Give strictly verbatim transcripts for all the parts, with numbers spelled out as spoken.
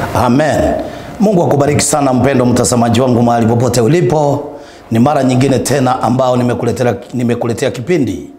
Amen. Mungu akubariki sana mpendo mtazamaji wangu mahali popote ulipo. Ni mara nyingine tena ambao nimekuletea nimekuletea kipindi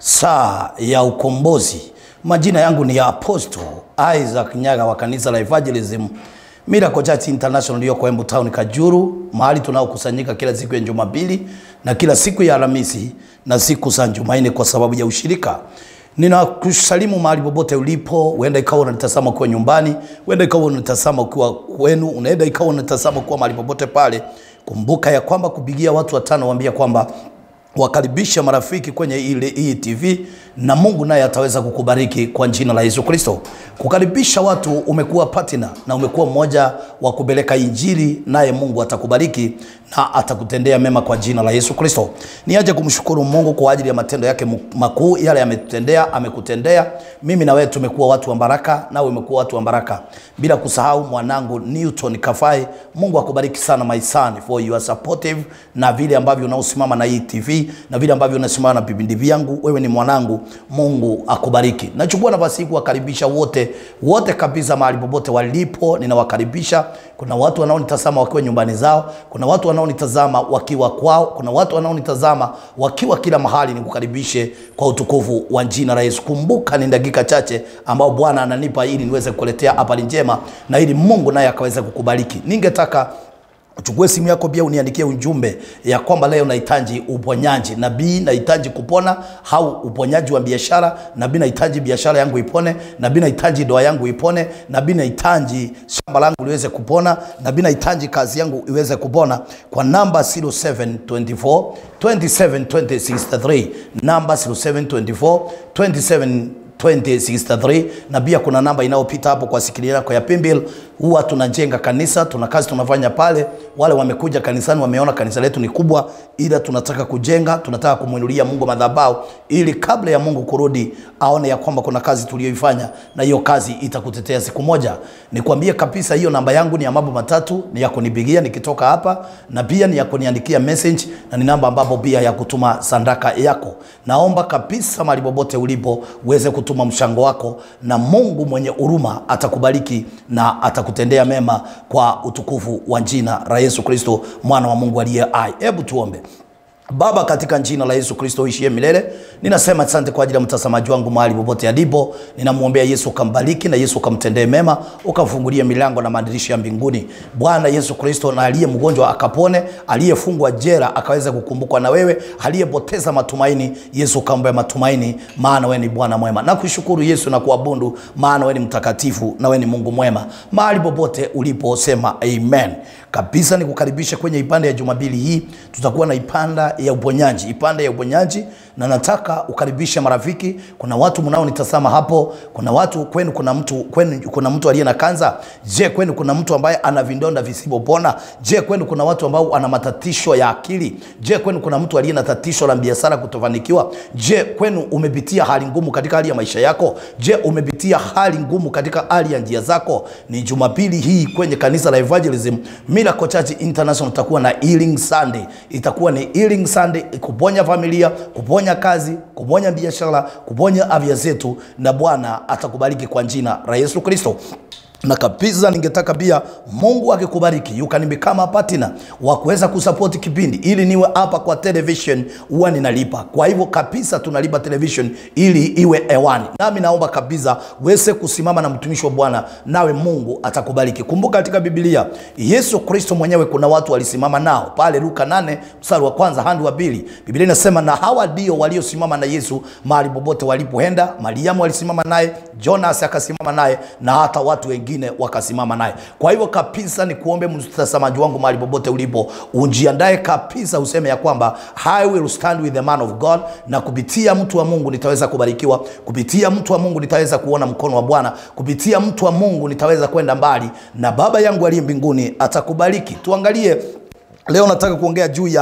Saa ya Ukombozi. Majina yangu ni ya Apostle Isaac Nyaga wa kanisa la Evangelism Miracle Church International iliyoko Embu Town Kajuru, mahali tunaokusanyika kila siku ya Jumapili na kila siku ya Alhamisi na siku za Jumanne kwa sababu ya ushirika. Ninakusalimu mahali popote ulipo. Uenda ikawa unatazama kwa nyumbani, uenda ikawa unatazama ukiwa kwenu, unaenda ikawa unatazama kwa mahali popote pale. Kumbuka ya kwamba kupigia watu watano waambia kwamba wakaribisha marafiki kwenye ile hii T V na Mungu naye ataweza kukubariki kwa jina la Yesu Kristo. Kukaribisha watu, umekuwa partner na umekuwa mmoja wa kupeleka injili, naye Mungu atakubariki na atakutendea mema kwa jina la Yesu Kristo. Niaje kumshukuru Mungu kwa ajili ya matendo yake makuu, yale ametutendea, amekutendea. Mimi na wewe tumekuwa watu wa baraka, na wewe umekuwa watu wa baraka. Bila kusahau mwanangu Newton Kafai, Mungu akubariki sana my son for you are supportive na vile ambavyo unaosimama na hii T V na vile ambavyo unasimama na vipindi vyangu. Wewe ni mwanangu, Mungu akubariki. Nachukua nafasi hii kuwakaribisha wote wote kabisa mahali popote walipo. Ninawakaribisha. Kuna watu wanaonitazama wakiwa nyumbani zao, kuna watu wanaonitazama wakiwa kwao, kuna watu wanaonitazama wakiwa kila mahali. Nikukaribishe kwa utukufu wa jina la Yesu. Kumbuka ni dakika chache ambao Bwana ananipa ili niweze kukuletea habari njema na ili Mungu naye akaweza kukubariki. Ningetaka uchukue simu yako pia uniandikie ujumbe ya kwamba leo nahitaji uponyaji. Nabii nahitaji kupona, au uponyaji wa biashara. Nabii nahitaji biashara yangu ipone. Nabii nahitaji ndoa yangu ipone. Nabii nahitaji shamba langu liweze kupona. Nabii nahitaji kazi yangu iweze kupona. Kwa namba zero seven two four two seven two zero six three, namba zero seven two four two seven two zero six three. Na pia kuna namba inayopita hapo kwa sikilio yako ya Pimbil. Huwa tunajenga kanisa, tuna kazi tunafanya pale. Wale wamekuja kanisani wameona kanisa letu ni kubwa, ila tunataka kujenga, tunataka kumuinulia Mungu madhabahu ili kabla ya Mungu kurudi aone ya kwamba kuna kazi tuliyoifanya na hiyo kazi itakutetea siku moja. Nikwambie kabisa hiyo namba yangu ni ya mambo matatu, ni ya kunipigia nikitoka hapa, na pia ni ya kuniandikia message, na ni namba ambapo pia ya kutuma sandaka yako. Naomba kabisa mahali popote ulipo uweze kutuma mchango wako, na Mungu mwenye huruma atakubariki na atakutendea mema kwa utukufu wa jina la Yesu Kristo mwana wa Mungu aliye hai. Hebu tuombe. Baba, katika jina la Yesu Kristo uishie milele, ninasema asante kwa ajili ya mtazamaji wangu mahali popote alipo. Ninamuombea Yesu kambariki na Yesu kamtendee mema, ukamfungulie milango na madirisha ya mbinguni. Bwana Yesu Kristo, na aliye mgonjwa akapone, aliyefungwa jela akaweza kukumbukwa na wewe, aliyepoteza matumaini Yesu kampe matumaini, maana wewe ni Bwana mwema. Nakushukuru Yesu na kuabudu, maana wewe ni mtakatifu na wewe ni Mungu mwema. Mahali popote ulipo sema amen. Kabisa nikukaribisha kwenye ipande ya Jumapili hii. Tutakuwa na ipanda ya uponyaji, ipande ya uponyaji, na nataka ukaribisha marafiki. Kuna watu mnaonitazama hapo, kuna watu kwenu, kuna mtu kwenu, kuna mtu aliye na kansa. Je, kwenu kuna mtu ambaye ana vidonda visipopona? Je, kwenu kuna watu ambao ana matatizo ya akili? Je, kwenu kuna mtu aliye na tatizo la biashara kutofanikiwa? Je, kwenu umepitia hali ngumu katika hali ya maisha yako? Je, umepitia hali ngumu katika hali ya njia zako? Ni Jumapili hii kwenye kanisa la Evangelism Miracle Church International tutakuwa na Healing Sunday. Itakuwa ni Healing Sunday, kuponya familia, kuponya kazi, kuponya biashara, kuponya afya zetu, na Bwana atakubariki kwa jina la Yesu Kristo. Na kabisa ningetaka pia Mungu akikubariki, you can become a partner wa kuweza kusupport kipindi ili niwe hapa kwa television, huwa ninalipa. Kwa hivyo kabisa tunalipa television ili iwe hewani. Nami naomba kabisa uweze kusimama na mtumishi wa Bwana, nawe Mungu atakubariki. Kumbuka katika Biblia Yesu Kristo mwenyewe kuna watu walisimama nao pale Luka nane mstari wa kwanza hadi wa pili. Biblia inasema na hawa ndio waliosimama na Yesu mahali popote walipoenda. Mariamu alisimama naye, Jonas akasimama naye, na hata watu wengi wakasimama naye. Kwa hivyo kabisa ni kuombe mtazamaji wangu mahali popote ulipo, ujiandae kabisa useme ya kwamba I will stand with the man of God, na kupitia mtu wa Mungu nitaweza kubarikiwa, kupitia mtu wa Mungu nitaweza kuona mkono wa Bwana, kupitia mtu wa Mungu nitaweza kwenda mbali, na Baba yangu aliye mbinguni atakubariki. Tuangalie leo, nataka kuongea juu ya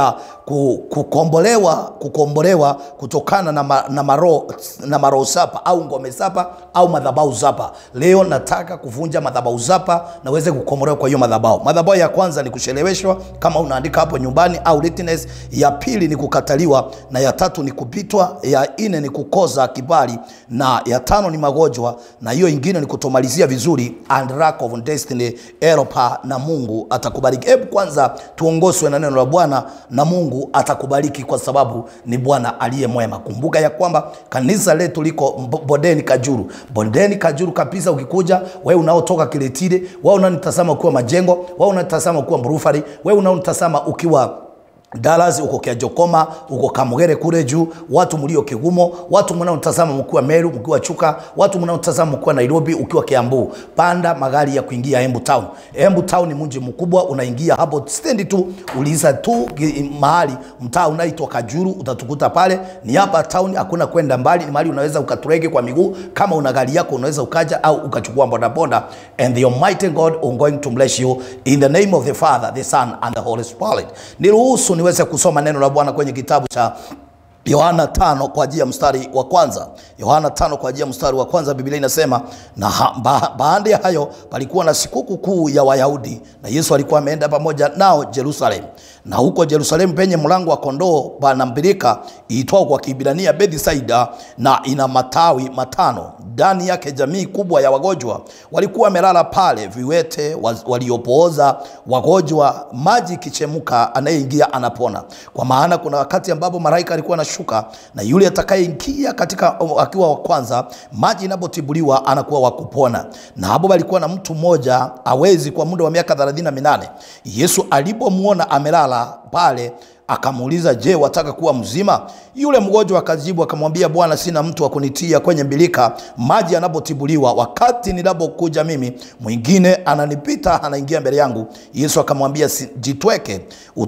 kukombolewa kukombolewa kutokana na, ma, na maro na maro sapa au ngome sapa au madhabahu sapa. Leo nataka kuvunja madhabahu sapa na uweze kukombolewa kwa hiyo madhabahu. Madhabahu ya kwanza ni kucheleweshwa kama unaandika hapo nyumbani, au lateness. Ya pili ni kukataliwa, na ya tatu ni kupitwa, ya nne ni kukosa kibali, na ya tano ni magonjwa, na hiyo ingine ni kutomalizia vizuri, and lack of destiny helper, na Mungu atakubariki. Hebu kwanza tuongozwe na neno la Bwana, na Mungu atakubariki kwa sababu ni Bwana aliye mwema. Kumbuka ya kwamba kanisa letu liko Bondeni Kajuru. Bondeni Kajuru kabisa. Ukikuja wewe unaotoka Kiletile, wewe unanitazama ukiwa Majengo, wewe unanitazama ukiwa Mburufari, wewe unanitazama ukiwa Dallas, uko Kiajokoma, uko Kamugere kule juu, watu mlio Kigumo, watu mnaotazama mkiwa Meru, mkiwa Chuka, watu mnaotazama mkiwa Nairobi, ukiwa Kiambu, panda magari ya kuingia Embu Town. Embu Town ni mji mkubwa, unaingia hapo stand tu, uliza tu mahali mtaa unaitwa Kajuru, utatukuta pale. Ni hapa town, hakuna kwenda mbali, ni mahali unaweza ukaturege kwa miguu. Kama una gari yako unaweza ukaja au ukachukua boda boda. And the Almighty God is going to bless you in the name of the Father, the Son and the Holy Spirit. Niruhusu niweze kusoma neno la Bwana kwenye kitabu cha Yohana tano kwa ajili ya mstari wa kwanza. Yohana tano kwa ajili ya mstari wa kwanza. Biblia inasema, na ba, baada ya hayo palikuwa na sikukuu kuu ya Wayahudi, na Yesu alikuwa ameenda pamoja nao Jerusalem. Na huko Jerusalem penye mlango wa kondoo pana mbirika iitwao kwa Kiebrania Bethsaida, na ina matawi matano. Ndani yake jamii kubwa ya wagonjwa walikuwa wamelala pale, viwete, waliopooza, wagonjwa, maji kichemuka, anayeingia anapona. Kwa maana kuna wakati ambapo malaika alikuwa anashuka, na yule atakayeingia katika akiwa wa kwanza, maji inapotibuliwa anakuwa wa kupona. Na hapo alikuwa na mtu mmoja hawezi kwa muda wa miaka thelathini na minane. Yesu alipomuona amelala pale, akamuuliza, je, wataka kuwa mzima? Yule mgonjwa akajibu akamwambia, Bwana, sina mtu wa kunitia kwenye bilika maji yanapotibuliwa. Wakati ninapokuja mimi, mwingine ananipita, anaingia mbele yangu. Yesu akamwambia, jitweke,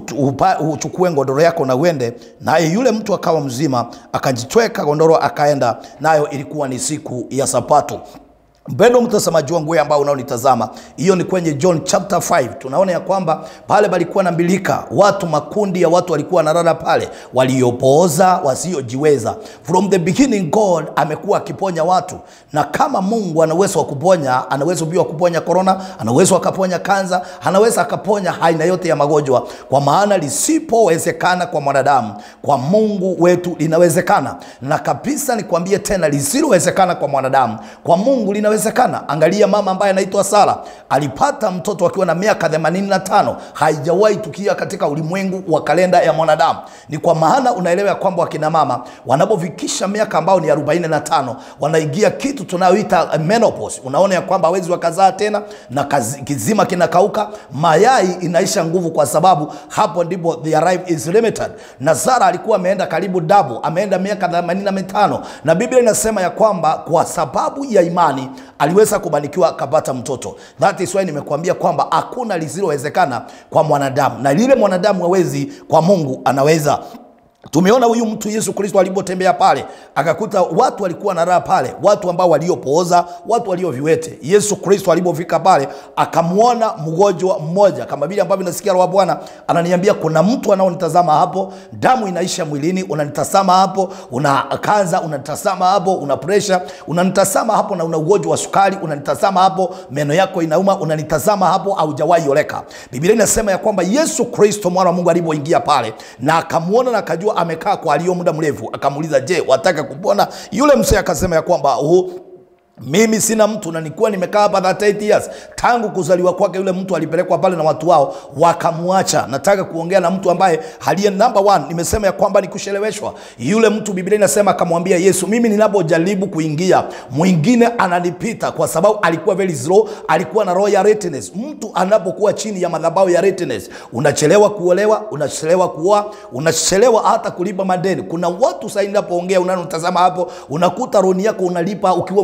uchukue godoro yako na uende. Naye yule mtu akawa mzima, akajitweka godoro akaenda. Nayo ilikuwa ni siku ya Sabato. Mpendo mtazamaji wangu wewe ambao unaonitazama, hiyo ni kwenye John chapter five. Tunaona ya kwamba pale balikuwa na mbilika, watu makundi ya watu walikuwa wanalala pale, waliopooza, wasiojiweza. From the beginning God amekuwa akiponya watu, na kama Mungu ana uwezo wa kuponya, ana uwezo pia wa kuponya corona, ana uwezo akaponya kanza, ana uwezo akaponya aina yote ya magonjwa. Kwa maana lisipowezekana kwa mwanadamu, kwa Mungu wetu linawezekana. Na kabisa nikwambie tena, lisilowezekana kwa mwanadamu, kwa Mungu linawezekana. Angalia mama ambaye anaitwa Sara, alipata mtoto akiwa na miaka themanini na tano. Haijawahi tukia katika ulimwengu wa kalenda ya mwanadamu. Ni kwa maana unaelewa kwamba wakina mama wanapofikisha miaka ambao ni arobaini na tano, wanaingia kitu tunayoita menopause. Unaona ya kwamba hawezi wakazaa tena, na kazi, kizima kinakauka, mayai inaisha nguvu, kwa sababu hapo ndipo the arrive is limited. Na Sara alikuwa ameenda karibu double, ameenda miaka themanini na mitano, na Biblia inasema ya kwamba kwa sababu ya imani aliweza kubarikiwa akapata mtoto. That is why nimekuambia kwamba hakuna lisilowezekana kwa mwanadamu, na lile mwanadamu hawezi, kwa Mungu anaweza. Tumeona huyu mtu Yesu Kristo alipotembea pale, akakuta watu walikuwa na raha pale, watu ambao waliopooza, watu walio viwete. Yesu Kristo alipofika pale, akamuona mgonjwa mmoja, kama vile ambavyo nasikia Roho wa Bwana ananiambia kuna mtu anaonitazama hapo, damu inaisha mwilini, unanitazama hapo, una kanza, unanitazama hapo, una pressure, unanitazama hapo, na una ugonjwa wa sukari, unanitazama hapo, meno yako inauma, unanitazama hapo, haujawahi oleka. Biblia inasema ya kwamba Yesu Kristo mwana wa Mungu alipoingia pale, na akamuona na akajua amekaa kwa alio muda mrefu, akamuuliza, je, wataka kupona? Yule mzee akasema ya kwamba uh, mimi sina mtu, na nilikuwa nimekaa hapa thirty-eight years. Tangu kuzaliwa kwake yule mtu alipelekwa pale na watu wao wakamuacha. Nataka kuongea na mtu ambaye haliye number one. Nimesema ya kwamba ni kucheleweshwa. Yule mtu Biblia inasema akamwambia Yesu, mimi ninapojaribu kuingia mwingine ananipita, kwa sababu alikuwa very slow, alikuwa na roho ya readiness. Mtu anapokuwa chini ya madhabahu ya readiness, unachelewa kuolewa, unachelewa kuoa, unachelewa hata kulipa madeni. Kuna watu sasa ninapoongea unanotazama hapo, unakuta roho yako unalipa ukiwa umejichukua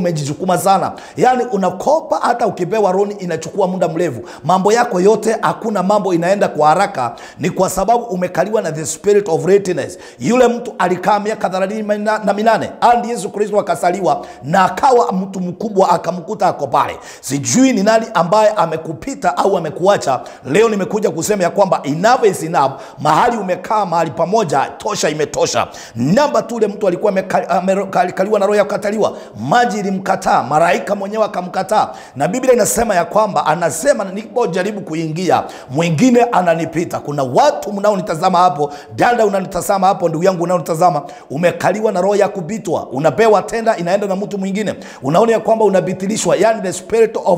inasukuma sana. Yani unakopa hata ukipewa loan inachukua muda mrefu. Mambo yako yote hakuna mambo inaenda kwa haraka, ni kwa sababu umekaliwa na the spirit of readiness. Yule mtu alikaa miaka thelathini na minane hadi Yesu Kristo akasaliwa na akawa mtu mkubwa, akamkuta ako pale. Sijui ni nani ambaye amekupita au amekuacha. Leo nimekuja kusema ya kwamba enough is enough. Mahali umekaa mahali pamoja, tosha imetosha. Namba tu ule mtu alikuwa amekaliwa na roho ya kukataliwa, maji ilimkataa, malaika mwenyewe akamkataa, na Biblia inasema ya kwamba anasema nilipojaribu kuingia mwingine ananipita. Kuna watu mnaonitazama hapo, dada unanitazama hapo, ndugu yangu unaonitazama, umekaliwa na roho ya kupitwa. Unapewa tenda inaenda na mtu mwingine, unaona ya kwamba unabitilishwa, yani the spirit of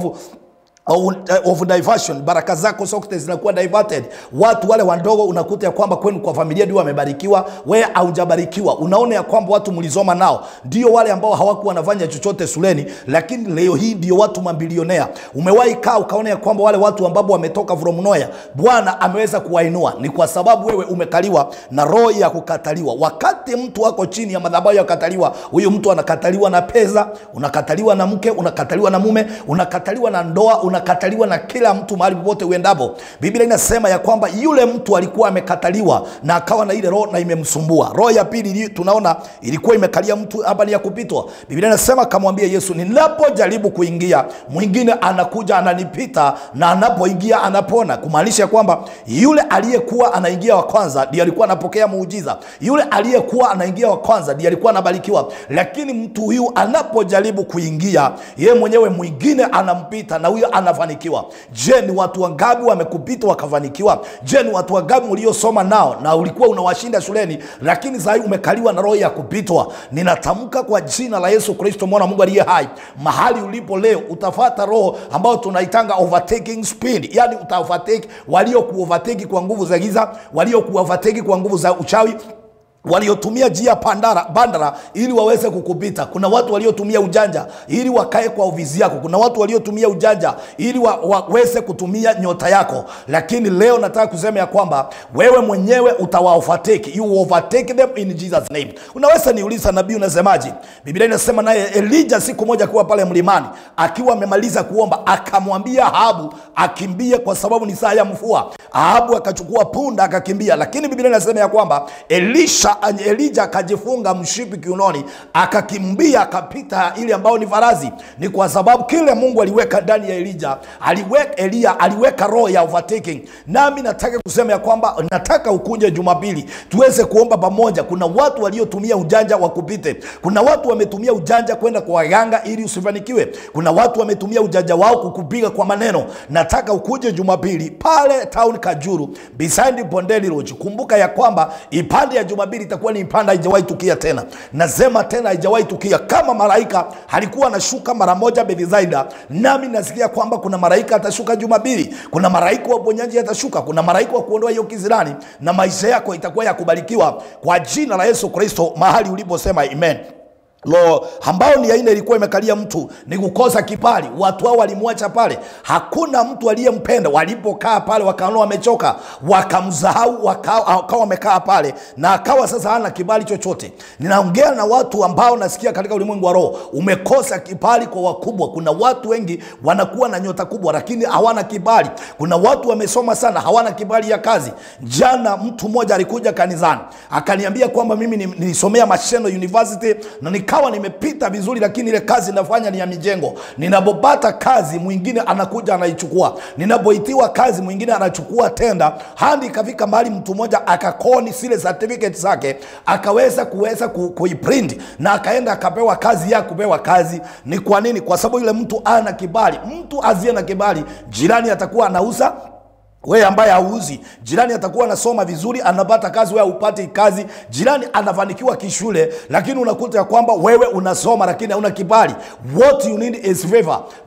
Of, of diversion. Baraka zako zote zinakuwa diverted. Watu wale wandogo unakuta ya kwamba kwenu kwa familia ndio wamebarikiwa, wewe haujabarikiwa. Unaona ya kwamba watu mlizoma nao ndio wale ambao hawakuwa wanafanya chochote shuleni, lakini leo hii ndio watu mabilionea. Umewahi kaa ukaona ya kwamba wale watu ambao wametoka from nowhere Bwana ameweza kuwainua, ni kwa sababu wewe umekaliwa na roho ya kukataliwa. Wakati mtu wako chini ya madhabahu ya kukataliwa, huyo mtu anakataliwa na pesa, unakataliwa na mke, unakataliwa na mume, unakataliwa na ndoa, una kataliwa na kila mtu mahali popote uendapo. Biblia inasema ya kwamba yule mtu alikuwa amekataliwa na akawa na ile roho na imemsumbua. Roho ya pili tunaona ilikuwa imekalia mtu hapa ni ya kupitwa. Biblia inasema akamwambia Yesu, ninapojaribu kuingia mwingine anakuja ananipita, na anapoingia anapona. Kumaanisha kwamba yule aliyekuwa anaingia wa kwanza ndiye alikuwa anapokea muujiza. Yule aliyekuwa anaingia wa kwanza ndiye alikuwa anabarikiwa. Lakini mtu huyu anapojaribu kuingia, yeye mwenyewe mwingine anampita na huyo anafanikiwa. Je, ni watu wangapi wamekupita wakafanikiwa? Je, ni watu wangapi uliosoma nao na ulikuwa unawashinda shuleni, lakini sasa umekaliwa na roho ya kupitwa? Ninatamka kwa jina la Yesu Kristo mwana Mungu aliye hai, mahali ulipo leo utafuata roho ambayo tunaitanga overtaking speed. Yani uta overtake walio ku overtake kwa nguvu za giza, walio ku overtake kwa nguvu za uchawi, waliotumia njia pandara bandara ili waweze kukupita. Kuna watu waliotumia ujanja ili wakae kwa ofisi yako. Kuna watu waliotumia ujanja ili wa, waweze kutumia nyota yako. Lakini leo nataka kusema ya kwamba wewe mwenyewe utawa overtake. You overtake them in Jesus name. Unaweza niuliza nabii unasemaje? Biblia inasema naye Elijah siku moja kuwa pale mlimani akiwa amemaliza kuomba, akamwambia Ahabu akimbie kwa sababu ni saa ya mvua. Ahabu akachukua punda akakimbia. Lakini Biblia inasema ya kwamba Elisha Elijah akajifunga mshipi kiunoni, akakimbia akapita ile ambao ni farazi. Ni kwa sababu kile Mungu aliweka ndani ya Elijah, aliweka Elia, aliweka roho ya overtaking. Nami nataka kusema ya kwamba nataka ukunje Jumapili tuweze kuomba pamoja. Kuna watu waliotumia ujanja wakupite. Kuna watu wametumia ujanja kwenda kwa waganga ili usifanikiwe. Kuna watu wametumia ujanja wao kukupiga kwa maneno. Nataka ukuje Jumapili pale town Kajuru beside Bondeli Lodge. Kumbuka ya kwamba ipande ya Jumapili itakuwa ni ipanda haijawahi tukia tena. Nasema tena haijawahi tukia. Kama malaika halikuwa anashuka mara moja Bethsaida, nami nasikia kwamba kuna malaika atashuka Jumapili. Kuna malaika wa ponyaji atashuka, kuna malaika wa kuondoa hiyo kizirani, na maisha yako itakuwa ya kubarikiwa kwa jina la Yesu Kristo mahali uliposema amen. Lo, ambao ni aina ilikuwa imekalia mtu ni kukosa kibali. Watu hao walimwacha pale. Hakuna mtu aliyempenda. Walipokaa pale wakaona wamechoka, wakamsahau, wakawa wamekaa pale na akawa sasa hana kibali chochote. Ninaongea na watu ambao nasikia katika ulimwengu wa roho, umekosa kibali kwa wakubwa. Kuna watu wengi wanakuwa na nyota kubwa lakini hawana kibali. Kuna watu wamesoma sana hawana kibali ya kazi. Jana mtu mmoja alikuja kanisani akaniambia kwamba mimi nilisomea Masheno University na nikawa nimepita vizuri, lakini ile kazi nafanya ni ya mijengo. Ninapopata kazi mwingine anakuja anaichukua. Ninapoitiwa kazi mwingine anachukua tenda. Hadi kafika mahali mtu mmoja akakoni zile certificate zake, akaweza kuweza kuiprint na akaenda akapewa kazi ya kupewa kazi. Ni kwa nini? Kwa sababu yule mtu ana kibali. Mtu asiye na kibali, jirani atakuwa anauza, wewe ambaye hauuzi, jirani atakuwa anasoma vizuri anapata kazi, wewe upate kazi. Jirani anafanikiwa kishule lakini unakuta ya kwamba wewe unasoma lakini hauna kibali. What you need is favor.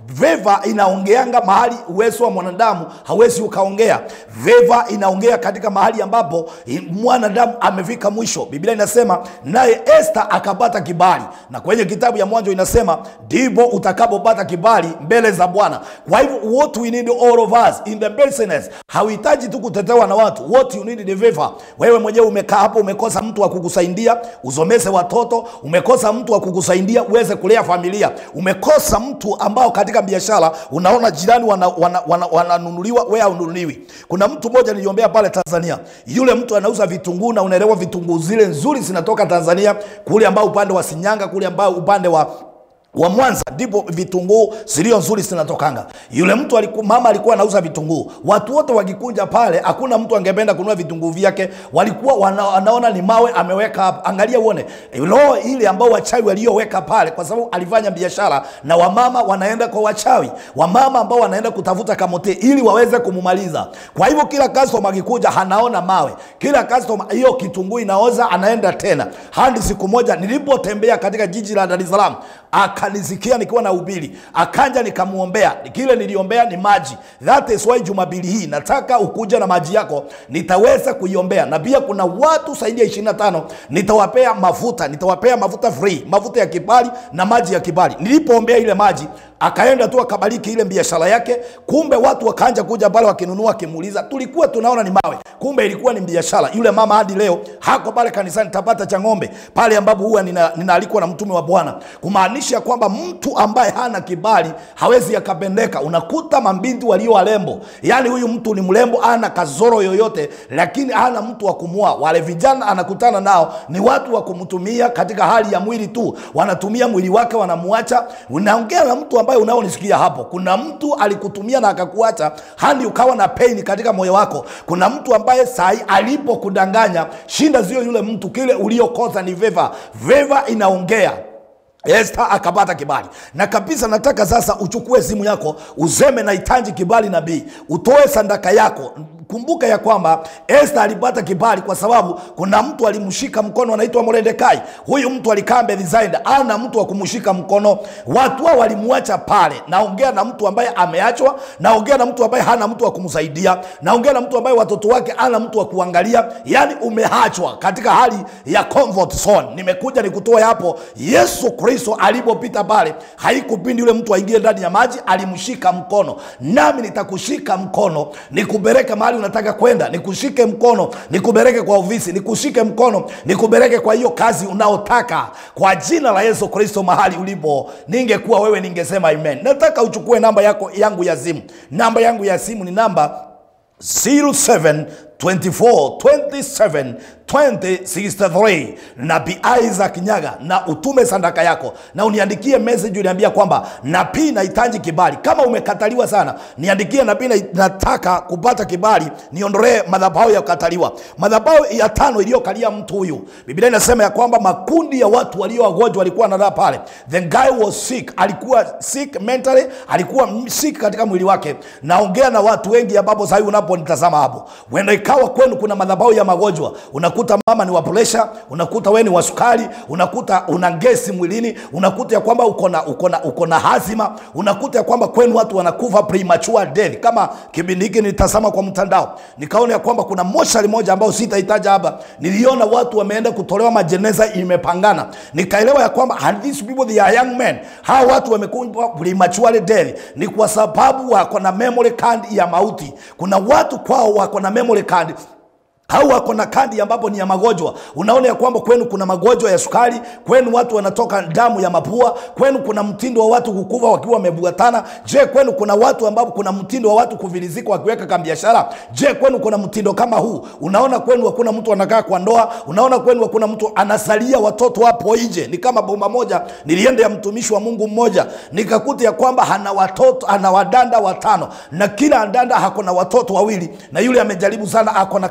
Veva inaongeanga mahali uwezo wa mwanadamu hawezi ukaongea. Veva inaongea katika mahali ambapo mwanadamu amefika mwisho. Biblia inasema naye Esther akapata kibali, na kwenye kitabu ya Mwanzo inasema ndipo utakapopata kibali mbele za Bwana. Kwa hivyo what we need all of us in the business, hauhitaji tu kutetewa na watu. What you need the favor. Wewe mwenyewe umekaa hapo, umekosa mtu wa kukusaidia uzomeze watoto, umekosa mtu wa kukusaidia uweze kulea familia, umekosa mtu ambao katika biashara unaona jirani wananunuliwa wana, wana, wana wewe haununuliwi. Kuna mtu mmoja niliombea pale Tanzania, yule mtu anauza vitunguu, na unaelewa vitunguu zile nzuri zinatoka Tanzania, kule ambao upande wa Shinyanga, kule ambao upande wa wa Mwanza ndipo vitunguu zilio nzuri zinatokanga. Yule mtu aliku, mama alikuwa anauza vitunguu. Watu wote wakikunja pale, hakuna mtu angependa kununua vitunguu vyake. Walikuwa wana, wanaona ni mawe ameweka hapa. Angalia uone roho ile ambao wachawi walioweka pale, kwa sababu alifanya biashara na wamama wanaenda kwa wachawi. Wamama ambao wanaenda kutafuta kamote ili waweze kumumaliza. Kwa hivyo kila customer akikuja hanaona mawe. Kila customer hiyo kitunguu inaoza anaenda tena. Hadi siku moja nilipotembea katika jiji la Dar es Salaam, akanisikia nikiwa na ubili, akanja nikamuombea. Kile niliombea ni maji. That is why Jumapili hii nataka ukuja na maji yako, nitaweza kuiombea. Na pia kuna watu zaidi ya ishirini na tano nitawapea mafuta, nitawapea mafuta free, mafuta ya kibali na maji ya kibali. Nilipoombea ile maji, akaenda tu akabariki ile biashara yake. Kumbe watu wakaanza kuja pale wakinunua, kimuuliza, tulikuwa tunaona ni mawe, kumbe ilikuwa ni biashara. Yule mama hadi leo hako pale kanisani Tapata cha Ng'ombe, pale ambapo huwa ninaalikwa na mtume wa Bwana. Kumaanisha kwamba mtu ambaye hana kibali hawezi akapendeka. Unakuta mabinti walio walembo, yani huyu mtu ni mlembo, ana kazoro yoyote, lakini hana mtu wa kumua. Wale vijana anakutana nao ni watu wa kumtumia katika hali ya mwili tu, wanatumia mwili wake wanamuacha. Unaongea na mtu ambaye unaonisikia hapo, kuna mtu alikutumia na akakuacha hadi ukawa na pain katika moyo wako. Kuna mtu ambaye sai alipokudanganya, shinda zio yule mtu, kile uliokosa ni veva. Veva inaongea. Esther akapata kibali. Na kabisa nataka sasa uchukue simu yako, uzeme na hitaji kibali nabii, utoe sadaka yako. Kumbuka ya kwamba Esther alipata kibali kwa sababu kuna mtu alimshika mkono, anaitwa Mordekai. Huyu mtu alikaa Bethsaida, ana mtu wa kumshika mkono. Watu wao walimuacha pale. Naongea na mtu ambaye ameachwa, naongea na mtu ambaye hana mtu wa kumsaidia, naongea na mtu ambaye watoto wake hana mtu wa kuangalia. Yani umeachwa katika hali ya comfort zone. Nimekuja nikutoe hapo. Yesu Kristo alipopita pale, haikupindi yule mtu aingie ndani ya maji, alimshika mkono. Nami nitakushika mkono, nikupeleke mahali unataka kwenda, nikushike mkono, nikubereke kwa ofisi, nikushike mkono, nikubereke kwa hiyo kazi unaotaka, kwa jina la Yesu Kristo mahali ulipo. Ningekuwa wewe ningesema amen. Nataka uchukue namba yako yangu ya simu. Namba yangu ya simu ni namba zero seven two four two seven two six three. Nabii Isaac Nyaga, na utume sadaka yako na uniandikie message uniambia kwamba nabii nahitaji kibali. Kama umekataliwa sana, niandikie nabii nataka kupata kibali, niondolee madhabahu ya kukataliwa. Madhabahu ya tano iliyokalia mtu huyu, Biblia inasema ya kwamba makundi ya watu walio wagonjwa walikuwa wanalala pale. The guy was sick, alikuwa sick mentally, alikuwa sick katika mwili wake. Naongea na watu wengi ambapo sasa unaponitazama hapo, wenda ikawa kwenu kuna madhabahu ya magonjwa. Unakuta mama ni wa pressure, unakuta wewe ni wa sukari, unakuta una gesi mwilini, unakuta ya kwamba uko na uko na uko na hazima, unakuta ya kwamba kwenu watu wanakufa premature death. Kama kipindi hiki nitazama kwa mtandao, nikaona ya kwamba kuna moshari moja ambao sitahitaji hapa, niliona watu wameenda kutolewa majeneza imepangana. Nikaelewa ya kwamba and these people they are young men. Hawa watu wamekufa premature death ni kwa sababu wako na memory card ya mauti. Kuna watu kwao wako na memory card au wako na kandi ambapo ni ya magonjwa. Unaona ya kwamba kwenu kuna magonjwa ya sukari, kwenu watu wanatoka damu ya mapua, kwenu kuna mtindo wa watu kukufa wakiwa wamebuatana. Je, kwenu kuna watu ambapo kuna mtindo wa watu kuvilizika wakiweka kama biashara? Je, kwenu kuna mtindo kama huu? Unaona kwenu hakuna mtu anakaa kwa ndoa, unaona kwenu hakuna mtu anasalia watoto hapo nje. Ni kama bomba moja nilienda ya mtumishi wa Mungu mmoja, nikakuta ya kwamba hana watoto, ana wadanda watano, na kila ndanda hako na watoto wawili, na yule amejaribu sana ako na kamoja.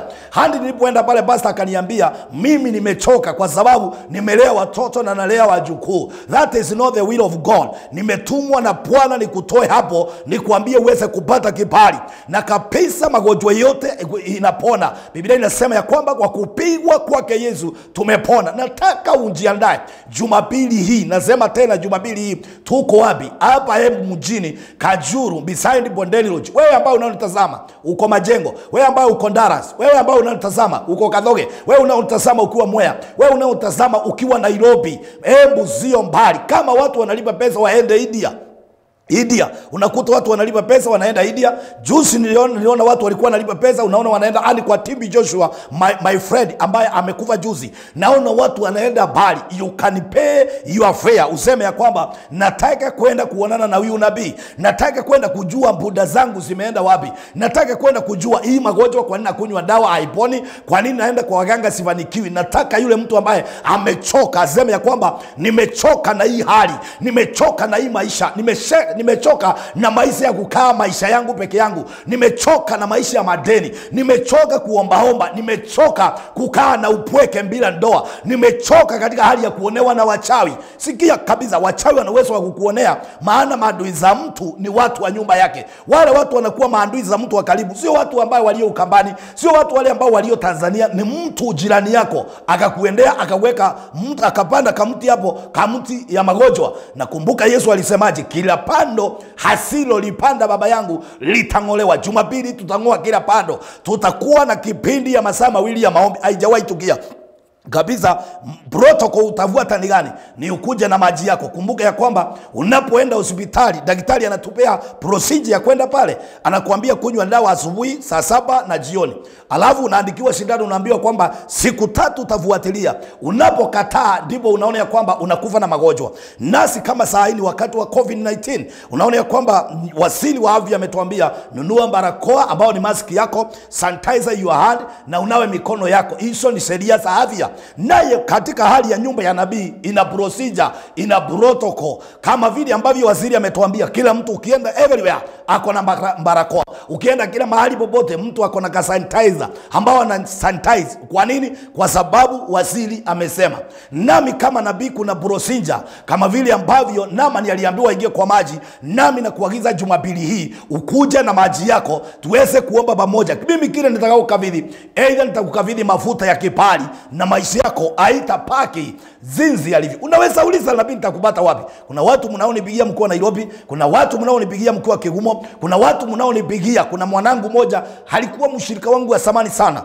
kwenda. Hadi nilipoenda pale pastor akaniambia mimi nimechoka kwa sababu nimelea watoto na nalea wajukuu. That is not the will of God. Nimetumwa na Bwana nikutoe hapo nikuambie uweze kupata kibali. Na kabisa magonjwa yote inapona. Biblia inasema ya kwamba kwa kupigwa kwake Yesu tumepona. Nataka unjiandae Jumapili hii. Nasema tena Jumapili hii tuko wapi? Hapa Embu mjini Kajuru beside Bondeni Lodge. Wewe ambao unanitazama uko Majengo, wewe ambao uko Ndaras, wewe ambao unanitazama uko Kadhoge, wewe unanitazama ukiwa Mwea, wewe unanitazama ukiwa Nairobi, Embu sio mbali. Kama watu wanalipa pesa waende India, India, unakuta watu wanalipa pesa wanaenda India. Juzi niliona, niliona watu walikuwa wanalipa pesa, unaona wanaenda hadi kwa T B Joshua, my, my friend ambaye amekufa juzi. Naona watu wanaenda bali. You can pay your fare. Useme ya kwamba nataka kwenda kuonana na huyu nabii. Nataka kwenda kujua buda zangu zimeenda wapi. Nataka kwenda kujua hii magonjwa kwa nini nakunywa dawa haiponi, kwa nini naenda kwa waganga sifanikiwi. Nataka yule mtu ambaye amechoka aseme ya kwamba nimechoka na hii hali, nimechoka na hii maisha, nimeshe nimechoka na maisha ya kukaa maisha yangu peke yangu, nimechoka na maisha ya madeni, nimechoka kuombaomba, nimechoka kukaa na upweke bila ndoa, nimechoka katika hali ya kuonewa na wachawi. Sikia kabisa, wachawi wana uwezo wa kukuonea, maana maadui za mtu ni watu wa nyumba yake. Wale watu wanakuwa maadui za mtu wa karibu, sio watu ambao walio Ukambani, sio watu wale ambao walio Tanzania. Ni mtu jirani yako akakuendea, akaweka mtu, akapanda kamuti hapo, kamuti ya magonjwa. Na kumbuka Yesu alisemaje? Kila pando hasilo lipanda baba yangu litangolewa. Jumapili tutangoa kila pando. Tutakuwa na kipindi ya masaa mawili ya maombi. Haijawahi tukia kabisa. Protocol utavuata ni gani? Ni ukuje na maji yako. Kumbuka ya kwamba unapoenda hospitali daktari anatupea procedure ya kwenda pale, anakuambia kunywa dawa asubuhi, saa saba na jioni. Alafu unaandikiwa sindano, unaambiwa kwamba siku tatu utafuatilia. Unapokataa ndipo unaona ya kwamba unakufa na magonjwa. Nasi kama saa hii wakati wa COVID nineteen, unaona ya kwamba wasili wa afya ametuambia nunua barakoa ambao ni mask yako, sanitizer your hand na unawe mikono yako. Hizo ni sheria za afya. Naye katika hali ya nyumba ya nabii ina procedure, ina protocol, kama vile ambavyo waziri ametuambia kila mtu ukienda everywhere ako na barakoa. Ukienda kila mahali popote mtu ako na sanitizer ambao ana sanitize. Kwa nini? Kwa sababu waziri amesema. Nami kama nabii kuna procedure kama vile ambavyo Naamani aliambiwa ingie kwa maji. Nami na kuagiza Jumapili hii ukuje na maji yako tuweze kuomba pamoja. Mimi kile nitakao kukabidhi, aidha nitakukabidhi mafuta ya kipali na maisha yako haitapaki zinzi alivyo. Unaweza uliza nabii nitakupata wapi? Kuna watu mnaonipigia mkoa Nairobi, kuna watu mnaonipigia mkoa Kigumo, kuna watu mnaonipigia. Kuna mwanangu moja alikuwa mshirika wangu wa samani sana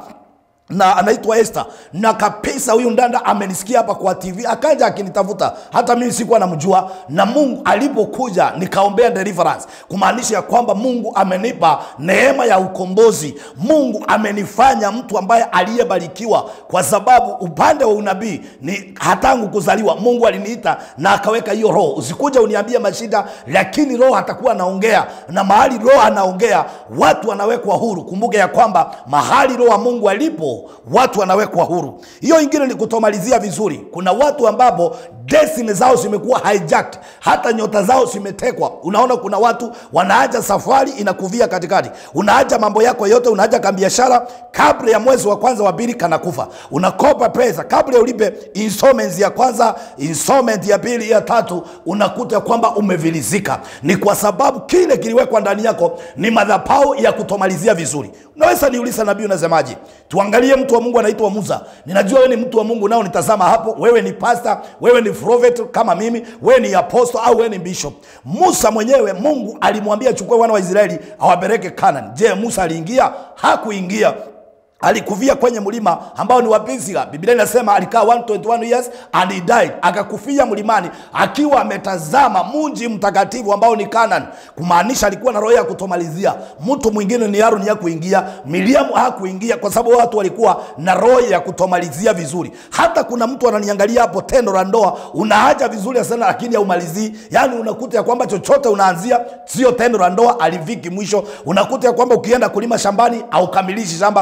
na anaitwa Esther, na kabisa huyu ndanda amenisikia hapa kwa T V akaja akinitafuta, hata mimi sikuwa namjua. Na Mungu alipokuja nikaombea deliverance, kumaanisha ya kwamba Mungu amenipa neema ya ukombozi. Mungu amenifanya mtu ambaye aliyebarikiwa, kwa sababu upande wa unabii ni hatangu kuzaliwa Mungu aliniita na akaweka hiyo roho. Usikuja uniambie mashida, lakini roho atakuwa anaongea, na mahali roho anaongea watu wanawekwa huru. Kumbuke ya kwamba mahali roho wa Mungu alipo watu wanawekwa huru. Hiyo ingine ni kutomalizia vizuri. Kuna watu ambapo destiny zao zimekuwa hijacked, hata nyota zao zimetekwa. Unaona kuna watu wanaaja safari inakuvia katikati. Unaaja mambo yako yote, unaaja kama biashara, kabla ya mwezi wa kwanza wa pili kanakufa. Unakopa pesa kabla ya ulipe installments ya kwanza, installment ya pili, ya tatu, unakuta kwamba umevilizika. Ni kwa sababu kile kiliwekwa ndani yako ni madhabahu ya kutomalizia vizuri. Unaweza niuliza nabii unasemaje? Tuangalie mtu wa Mungu anaitwa Musa. Ninajua wewe ni mtu wa Mungu nao nitazama hapo. Wewe ni pastor, wewe ni prophet kama mimi, wewe ni apostle au wewe ni bishop. Musa mwenyewe Mungu alimwambia chukue wana wa Israeli awapeleke Canaan. Je, Musa aliingia? Hakuingia. Alikufia kwenye mlima ambao ni wa Pisiga. Biblia inasema alikaa one hundred twenty-one years and he died. Akakufia mlimani akiwa ametazama mji mtakatifu ambao ni Canaan. Kumaanisha alikuwa na roho ya kutomalizia. Mtu mwingine ni Aaron ya kuingia, Miriam hakuingia kwa sababu watu walikuwa na roho ya kutomalizia vizuri. Hata kuna mtu ananiangalia hapo, tendo la ndoa unaaja vizuri sana lakini haumalizii. Yaani unakuta ya kwamba chochote unaanzia sio tendo la ndoa aliviki mwisho. Unakuta ya kwamba ukienda kulima shambani au kamilishi shamba, una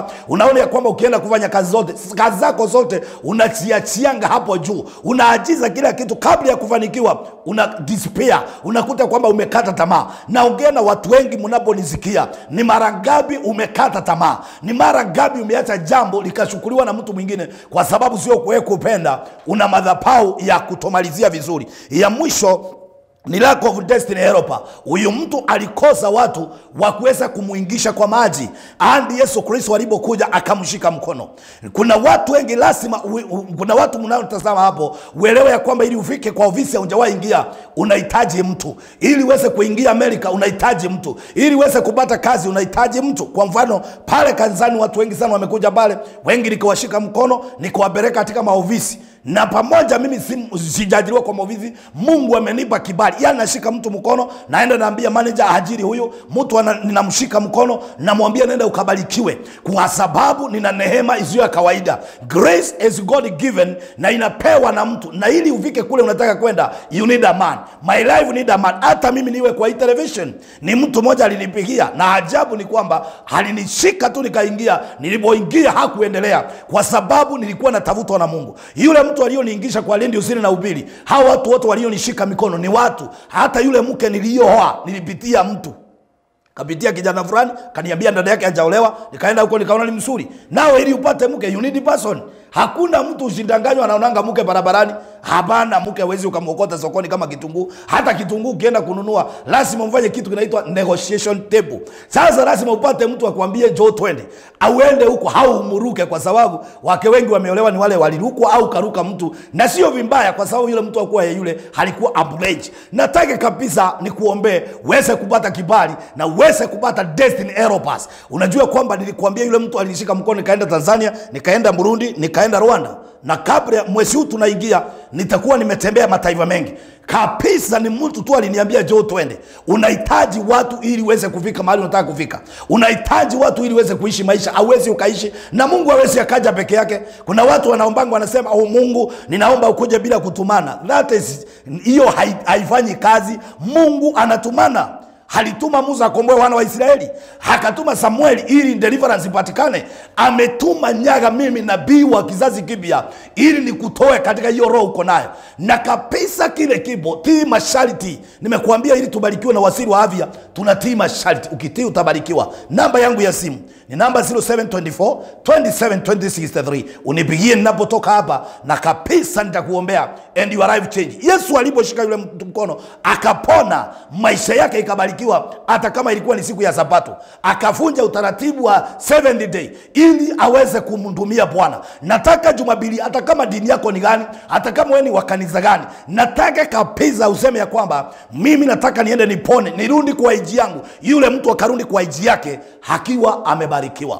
unaona ya kwamba ukienda kufanya kazi zote, kazi zako zote unachiachianga hapo juu, unaajiza kila kitu, kabla ya kufanikiwa una despair, unakuta kwamba umekata tamaa. Naongea na watu wengi mnaponisikia, ni mara ngapi umekata tamaa? Ni mara ngapi umeacha jambo likashukuliwa na mtu mwingine kwa sababu sio kuwe kupenda, una madhabahu ya kutomalizia vizuri. Ya mwisho ni lack of destiny helper. Huyu mtu alikosa watu wa kuweza kumuingisha kwa maji, hadi Yesu Kristo alipokuja akamshika mkono. Kuna watu wengi lazima, kuna watu mnaotazama hapo, uelewe ya kwamba ili ufike kwa ofisi hujawahi ingia, unahitaji mtu. Ili uweze kuingia Amerika unahitaji mtu. Ili uweze kupata kazi unahitaji mtu. Kwa mfano pale kanisani watu wengi sana wamekuja pale, wengi nikawashika mkono, nikawapeleka katika maofisi. Na pamoja mimi sijajiriwa kwa maofisi, Mungu amenipa kibali. Yaani nashika mtu mkono, naenda naambia manager ajiri huyu, mtu ninamshika mkono, namwambia nenda ukabarikiwe, kwa sababu nina neema isiyo ya kawaida. Grace is God given, na inapewa na mtu. Na ili ufike kule unataka kwenda, you need a man. My life need a man. Hata mimi niwe kwa hii television, ni mtu mmoja alinipigia, na ajabu ni kwamba alinishika tu nikaingia. Nilipoingia hakuendelea, kwa sababu nilikuwa natafutwa na Mungu. Yule mtu walioniingisha kwa lendi usini na ubili, hao watu wote walionishika mikono ni watu. Hata yule mke nilioa nilipitia mtu, kapitia kijana fulani kaniambia dada yake hajaolewa, nikaenda huko nikaona ni mzuri. Nao ili upate mke you need person. Hakuna mtu usidanganywa anaonanga mke barabarani. Hapana, mke hawezi ukamwokota sokoni kama kitunguu. Hata kitunguu ukienda kununua lazima mfanye kitu kinaitwa negotiation table. Sasa lazima upate mtu akwambie njoo twende, auende huko au umuruke, kwa sababu wake wengi wameolewa ni wale walirukwa au karuka mtu, na sio vimbaya, kwa sababu yule mtu akuwa yule halikuwa average. Nataka kabisa nikuombe uweze kupata kibali na uweze kupata destiny helpers. Unajua kwamba nilikwambia yule mtu alinishika mkono, nikaenda Tanzania, nikaenda Burundi, nikaenda Rwanda, na kabla mwezi huu tunaingia nitakuwa nimetembea mataifa mengi. Kabisa ni mtu tu aliniambia njoo twende. Unahitaji watu ili uweze kufika mahali unataka kufika. Unahitaji watu ili uweze kuishi maisha. Hauwezi ukaishi na Mungu, hawezi akaja peke yake. Kuna watu wanaombangu wanasema, "Oh Mungu, ninaomba ukuje bila kutumana." That is, hiyo haifanyi kazi. Mungu anatumana. Alituma Musa akomboe wana wa Israeli, akatuma Samueli ili deliverance ipatikane. Ametuma nyaga mimi nabii wa kizazi kipya ili nikutoe katika hiyo roho uko nayo. Na kabisa kile kibo tii masharti. Nimekuambia ili tubarikiwe na wasiri wa afya, tunatii masharti. Ukitii utabarikiwa. Namba yangu ya simu ni namba zero seven two four two seven two zero six three. Unipigie ninapotoka hapa, na kabisa nitakuombea and your life change. Yesu aliposhika yule mtu mkono akapona, maisha yake ikabarikiwa, hata kama ilikuwa ni siku ya Sabato. Akafunja utaratibu wa seventy day ili aweze kumhudumia Bwana. Nataka Jumapili, hata kama dini yako ni gani, hata kama wewe ni wa kanisa gani, nataka kabisa useme ya kwamba mimi nataka niende nipone, nirudi kwa hiji yangu. Yule mtu akarudi kwa hiji yake hakiwa amebarikiwa.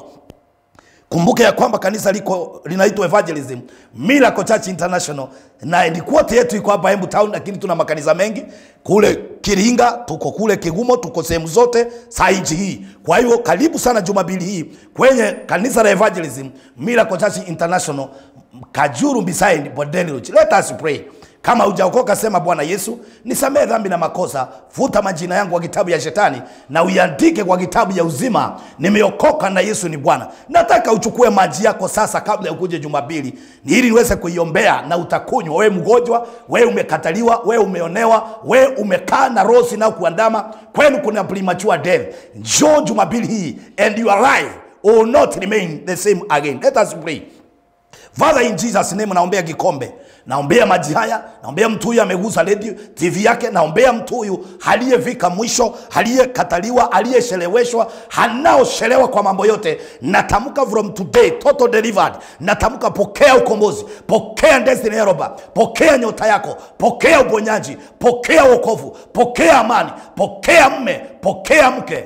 Kumbuke ya kwamba kanisa liko linaitwa Evangelism Miracle Church International, na headquarters yetu iko hapa Embu Town, lakini tuna makanisa mengi kule Kiringa, tuko kule Kigumo, tuko sehemu zote saiji hii. Kwa hiyo karibu sana Jumapili hii kwenye kanisa la Evangelism Miracle Church International, Kajuru beside Bondeni Lodge. Let us pray. Kama hujaokoka sema, Bwana Yesu, nisamehe dhambi na makosa, futa majina yangu kwa kitabu ya shetani na uiandike kwa kitabu ya uzima. Nimeokoka na Yesu ni Bwana. Nataka uchukue maji yako sasa kabla ya ukuje Jumapili, ni ili niweze kuiombea na utakunywa. Wewe mgonjwa, wewe umekataliwa, wewe umeonewa, wewe umekaa na roho na kuandama, kwenu kuna premature death, njoo Jumapili hii and your life will not remain the same again. Let us pray. Father, in Jesus name, naombea kikombe, naombea maji haya, naombea mtu huyu amegusa radio T V yake, naombea mtu huyu aliyefika mwisho, aliyekataliwa, aliyesheleweshwa, hanaoshelewa kwa mambo yote. Natamka from today total delivered. Natamka pokea ukombozi, pokea destiny helper, pokea nyota yako, pokea uponyaji, pokea wokovu, pokea amani, pokea mme, pokea mke.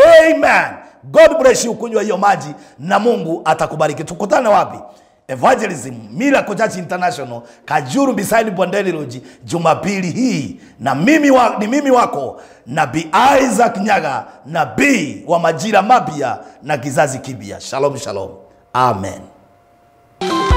Amen. God bless you. Kunywa hiyo maji na Mungu atakubariki. Tukutane wapi? Evangelism Miracle Church International, Kajuru beside Bondeni Lodge, Jumapili hii. Na mimi wa, ni mimi wako Nabii Isaac Nyaga, nabii wa majira mapya na kizazi kipya. Shalom shalom. Amen.